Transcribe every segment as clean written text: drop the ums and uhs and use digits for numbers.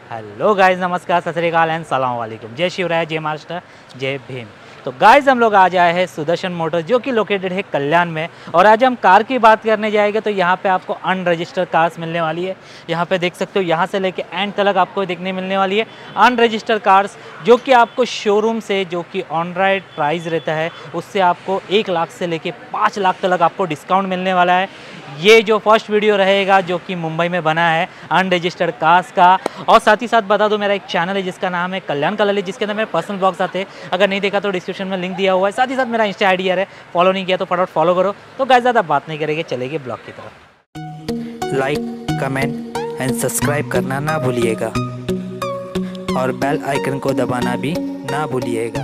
Hello guys, नमस्कार, सत श्री अकाल एंड सलाम वालेकुम। जय शिवराय, जय महाराष्ट्र, जय भीम। तो गाइस हम लोग आज आए हैं सुदर्शन मोटर्स जो कि लोकेटेड है कल्याण में। और आज हम कार की बात करने जाएंगे तो यहाँ पे आपको अनरजिस्टर्ड कार्स मिलने वाली है। यहाँ पे देख सकते हो, यहाँ से लेके एंड तक आपको देखने मिलने वाली है अनरजिस्टर्ड कार्स, जो कि आपको शोरूम से जो कि ऑन राइड प्राइस रहता है उससे आपको 1 लाख से लेके 5 लाख तक आपको डिस्काउंट मिलने वाला है। ये जो फर्स्ट वीडियो रहेगा जो कि मुंबई में बना है अनरजिस्टर्ड कार्स का। और साथ ही साथ बता दो, मेरा एक चैनल है जिसका नाम है कल्याण कलर, जिसके अंदर मेरे पर्सनल ब्लॉग्स आते हैं। अगर नहीं देखा तो डिस्क्रिप्शन में लिंक दिया हुआ है। साथ ही साथ मेरा इंस्टा आईडी है, फॉलो नहीं किया तो फटाफट फॉलो करो। तो गाइस ज़्यादा बात नहीं करेंगे, चलेंगे ब्लॉग की तरफ। लाइक, कमेंट एंड सब्सक्राइब करना ना भूलिएगा और बेल आइकन को दबाना भी ना भूलिएगा।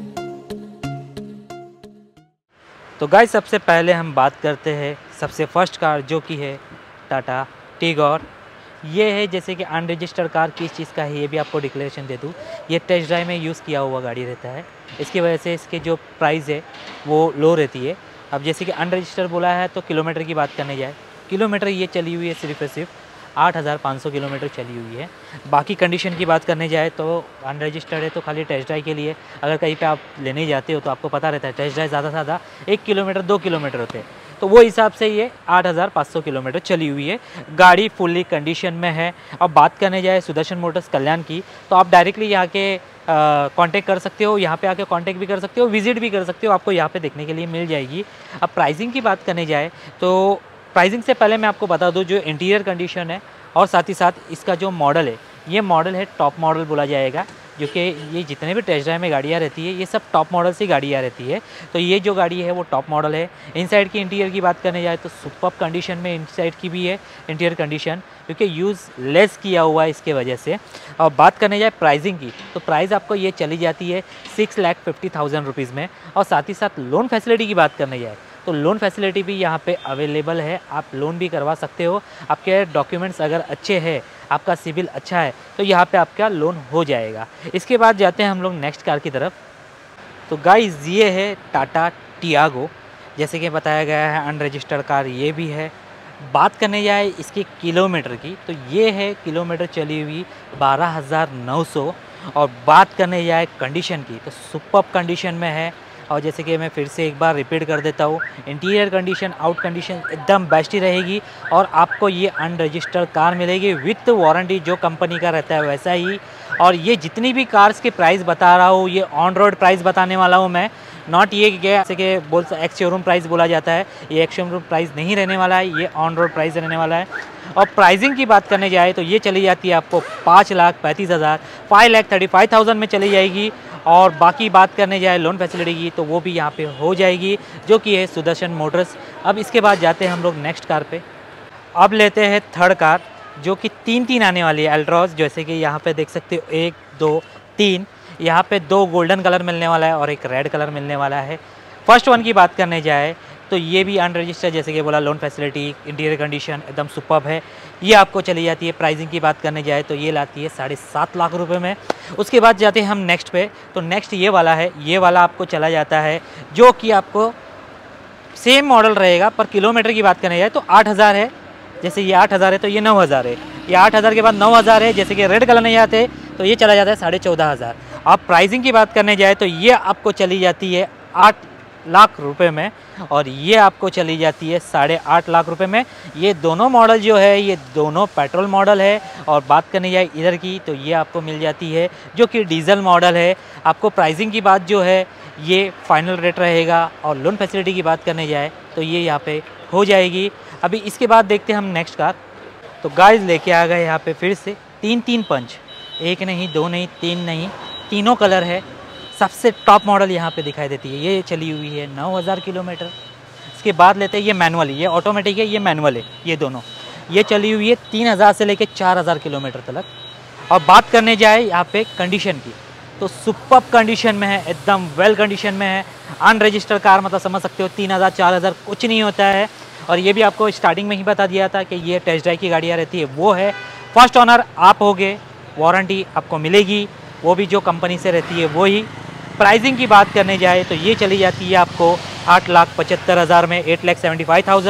तो गाइस सबसे पहले हम बात करते हैं सबसे फर्स्ट कार जो कि है टाटा टिगोर। ये है जैसे कि अनरजिस्टर्ड कार किस चीज़ का है ये भी आपको डिक्लेरेशन दे दूँ। ये टेस्ट ड्राइव में यूज़ किया हुआ गाड़ी रहता है, इसकी वजह से इसके जो प्राइस है वो लो रहती है। अब जैसे कि अनरजिस्टर्ड बोला है तो किलोमीटर की बात करने जाए, किलोमीटर ये चली हुई है सिर्फ 8,500 किलोमीटर चली हुई है। बाकी कंडीशन की बात करने जाए तो अनरजिस्टर्ड है तो खाली टेस्ट ड्राइव के लिए, अगर कहीं पे आप लेने जाते हो तो आपको पता रहता है टेस्ट ड्राइव ज़्यादा से ज़्यादा 1 किलोमीटर 2 किलोमीटर होते हैं, तो वो हिसाब से ये 8,500 किलोमीटर चली हुई है। गाड़ी फुल्ली कंडीशन में है। अब बात करने जाए सुदर्शन मोटर्स कल्याण की तो आप डायरेक्टली यहाँ के कांटेक्ट कर सकते हो, यहाँ पे आके कांटेक्ट भी कर सकते हो, विजिट भी कर सकते हो, आपको यहाँ पे देखने के लिए मिल जाएगी। अब प्राइसिंग की बात करने जाए तो प्राइसिंग से पहले मैं आपको बता दूं जो इंटीरियर कंडीशन है और साथ ही साथ इसका जो मॉडल है, ये मॉडल है टॉप मॉडल बोला जाएगा, जो कि ये जितने भी टेस्ट ड्राइव में गाड़ियाँ रहती है ये सब टॉप मॉडल से गाड़ियाँ रहती है। तो ये जो गाड़ी है वो टॉप मॉडल है। इनसाइड की इंटीरियर की बात करने जाए तो सुपर्ब कंडीशन में इनसाइड की भी है इंटीरियर कंडीशन, क्योंकि यूज़ लेस किया हुआ है इसके वजह से। और बात करने जाए प्राइसिंग की तो प्राइस आपको ये चली जाती है 6,50,000 रुपीज़ में। और साथ ही साथ लोन फैसिलिटी की बात करने जाए तो लोन फैसिलिटी भी यहाँ पे अवेलेबल है, आप लोन भी करवा सकते हो। आपके डॉक्यूमेंट्स अगर अच्छे हैं, आपका सिविल अच्छा है तो यहाँ पे आपका लोन हो जाएगा। इसके बाद जाते हैं हम लोग नेक्स्ट कार की तरफ। तो गाइस ये है टाटा टियागो, जैसे कि बताया गया है अनरजिस्टर्ड कार ये भी है। बात करने जाए इसके किलोमीटर की तो ये है किलोमीटर चली हुई 12,900। और बात करने जाए कंडीशन की तो सुपर्ब कंडीशन में है। और जैसे कि मैं फिर से एक बार रिपीट कर देता हूँ, इंटीरियर कंडीशन आउट कंडीशन एकदम बेस्ट ही रहेगी। और आपको ये अनरजिस्टर्ड कार मिलेगी विथ वारंटी, जो कंपनी का रहता है वैसा ही। और ये जितनी भी कार्स के प्राइस बता रहा हूँ ये ऑन रोड प्राइस बताने वाला हूँ मैं, नॉट ये जैसे कि एक्स शोरूम प्राइस बोला जाता है, ये एक्स शोरूम प्राइस नहीं रहने वाला है, ये ऑन रोड प्राइस रहने वाला है। और प्राइसिंग की बात करने जाए तो ये चली जाती है आपको 5,35,000, 5,35,000 में चली जाएगी। और बाकी बात करने जाए लोन फैसिलिटी की तो वो भी यहाँ पे हो जाएगी, जो कि है सुदर्शन मोटर्स। अब इसके बाद जाते हैं हम लोग नेक्स्ट कार पे। अब लेते हैं थर्ड कार जो कि 3 आने वाली है अल्ट्रॉस, जैसे कि यहाँ पे देख सकते हो 1 2 3, यहाँ पे 2 गोल्डन कलर मिलने वाला है और एक रेड कलर मिलने वाला है। फर्स्ट वन की बात करने जाए तो ये भी अनरजिस्टर्ड, जैसे कि बोला लोन फैसिलिटी, इंटीरियर कंडीशन एकदम सुपर्ब है। ये आपको चली जाती है, प्राइसिंग की बात करने जाए तो ये लाती है 7.5 लाख रुपए में। उसके बाद जाते हैं हम नेक्स्ट पे, तो नेक्स्ट ये वाला है। ये वाला आपको चला जाता है जो कि आपको सेम मॉडल रहेगा, पर किलोमीटर की बात करने जाए तो 8,000 है। जैसे ये 8,000 है तो ये 9,000 है, ये 8,000 के बाद 9,000 है। जैसे कि रेड कलर नहीं आते तो ये चला जाता है 14,500। अब प्राइसिंग की बात करने जाए तो ये आपको चली जाती है 8 लाख रुपए में और ये आपको चली जाती है 8.5 लाख रुपए में। ये दोनों मॉडल जो है ये दोनों पेट्रोल मॉडल है। और बात करने जाए इधर की तो ये आपको मिल जाती है जो कि डीजल मॉडल है। आपको प्राइसिंग की बात जो है ये फाइनल रेट रहेगा। और लोन फैसिलिटी की बात करने जाए तो ये यहाँ पे हो जाएगी। अभी इसके बाद देखते हैं हम नेक्स्ट कार। तो गाइस लेके आ गए यहाँ पे फिर से 3 पंच, 1 नहीं 2 नहीं 3 नहीं, तीनों कलर है। सबसे टॉप मॉडल यहाँ पे दिखाई देती है, ये चली हुई है 9,000 किलोमीटर। इसके बाद लेते हैं ये मैनुअल, ये ऑटोमेटिक है, ये मैनुअल है, ये दोनों ये चली हुई है 3,000 से लेकर 4,000 किलोमीटर तक। और बात करने जाए यहाँ पे कंडीशन की तो सुपर्ब कंडीशन में है, एकदम वेल कंडीशन में है। अनरजिस्टर्ड कार मतलब समझ सकते हो 3,000 4,000 कुछ नहीं होता है। और ये भी आपको स्टार्टिंग में ही बता दिया था कि ये टेस्ट ड्राइव की गाड़ियाँ रहती है वो है। फर्स्ट ऑनर आप होगे, वारंटी आपको मिलेगी, वो भी जो कंपनी से रहती है वो ही। प्राइसिंग की बात करने जाए तो ये चली जाती है आपको 8,75,000 में, 8,75,000।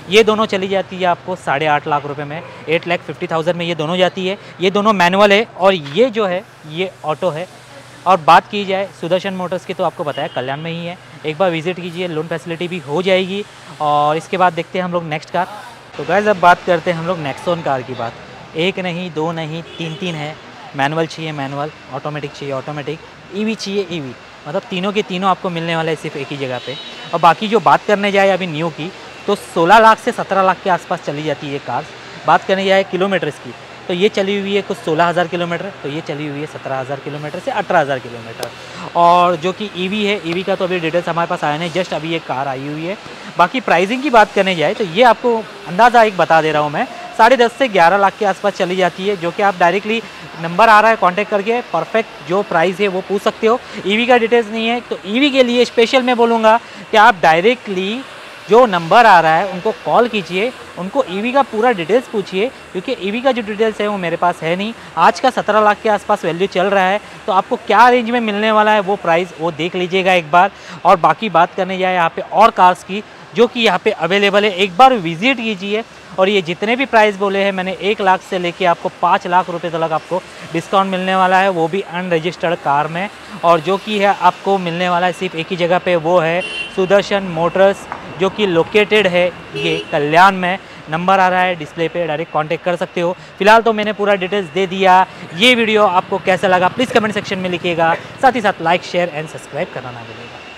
ये दोनों चली जाती है आपको 8.5 लाख रुपए में, 8,50,000 में ये दोनों जाती है। ये दोनों मैनुअल है और ये जो है ये ऑटो है। और बात की जाए सुदर्शन मोटर्स की तो आपको बताया कल्याण में ही है, एक बार विजिट कीजिए, लोन फैसिलिटी भी हो जाएगी। और इसके बाद देखते हैं हम लोग नेक्स्ट कार। तो गाइस अब बात करते हैं हम लोग नेक्सॉन कार की बात। एक नहीं, दो नहीं, तीन है। मैनुअल चाहिए मैनुअल, ऑटोमेटिक चाहिए ऑटोमेटिक, ईवी चाहिए ईवी, मतलब तीनों के तीनों आपको मिलने वाले हैं सिर्फ एक ही जगह पे। और बाकी जो बात करने जाए अभी न्यू की तो 16 लाख से 17 लाख के आसपास चली जाती है कार। बात करने जाए किलोमीटर्स की तो ये चली हुई है कुछ 16,000 किलोमीटर, तो ये चली हुई है 17,000 किलोमीटर से 18,000 किलोमीटर। और जो कि ईवी है, ईवी का तो अभी डिटेल्स हमारे पास आया नहीं, जस्ट अभी ये कार आई हुई है। बाकी प्राइसिंग की बात करने जाए तो ये आपको अंदाज़ा एक बता दे रहा हूँ मैं, 10.5 से 11 लाख के आसपास चली जाती है, जो कि आप डायरेक्टली नंबर आ रहा है कांटेक्ट करके परफेक्ट जो प्राइस है वो पूछ सकते हो। ईवी का डिटेल्स नहीं है तो ईवी के लिए स्पेशल मैं बोलूँगा कि आप डायरेक्टली जो नंबर आ रहा है उनको कॉल कीजिए, उनको ईवी का पूरा डिटेल्स पूछिए, क्योंकि ईवी का जो डिटेल्स है वो मेरे पास है नहीं। आज का 17 लाख के आसपास वैल्यू चल रहा है, तो आपको क्या रेंज में मिलने वाला है वो प्राइस वो देख लीजिएगा एक बार। और बाकी बात करने जाए यहाँ पे और कार्स की जो कि यहाँ पे अवेलेबल है, एक बार विजिट कीजिए। और ये जितने भी प्राइस बोले हैं मैंने 1 लाख से लेके आपको 5 लाख रुपए तक आपको डिस्काउंट मिलने वाला है, वो भी अनरजिस्टर्ड कार में। और जो कि है आपको मिलने वाला है सिर्फ एक ही जगह पे, वो है सुदर्शन मोटर्स, जो कि लोकेटेड है ये कल्याण में। नंबर आ रहा है डिस्प्ले पे, डायरेक्ट कांटेक्ट कर सकते हो। फिलहाल तो मैंने पूरा डिटेल्स दे दिया। ये वीडियो आपको कैसा लगा प्लीज़ कमेंट सेक्शन में लिखिएगा, साथ ही साथ लाइक शेयर एंड सब्सक्राइब करना ना भूलिएगा।